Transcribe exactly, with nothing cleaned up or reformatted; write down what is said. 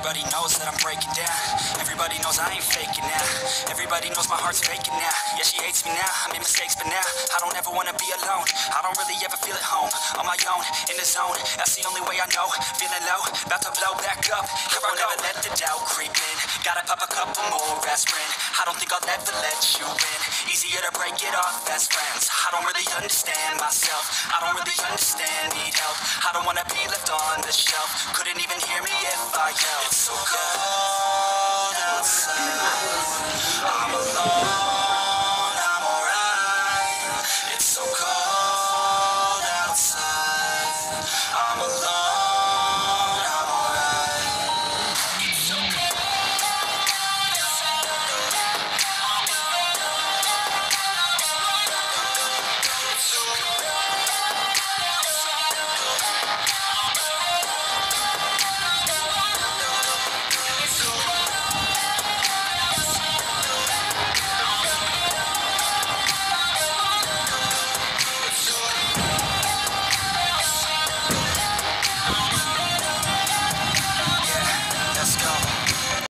Everybody knows that I'm breaking down. Everybody knows I ain't faking now. Everybody knows my heart's faking now. Yeah, she hates me now. I made mistakes, but now I don't ever wanna be alone. I don't really ever feel at home. On my own, in the zone. That's the only way I know. Feeling low, about to blow back up. Here I never let the doubt creep in. Gotta pop a couple more aspirin. I don't think I'll ever let you in. Easier to break it off best friends. I don't really understand myself. I don't really understand, need help. I don't wanna be left on the shelf. Couldn't even hear me if I yelled. It's so cold outside. I'm alone, I'm alright. It's so cold outside. I'm alone, I'm alright. It's so cold outside. I'm alone. It's so cold.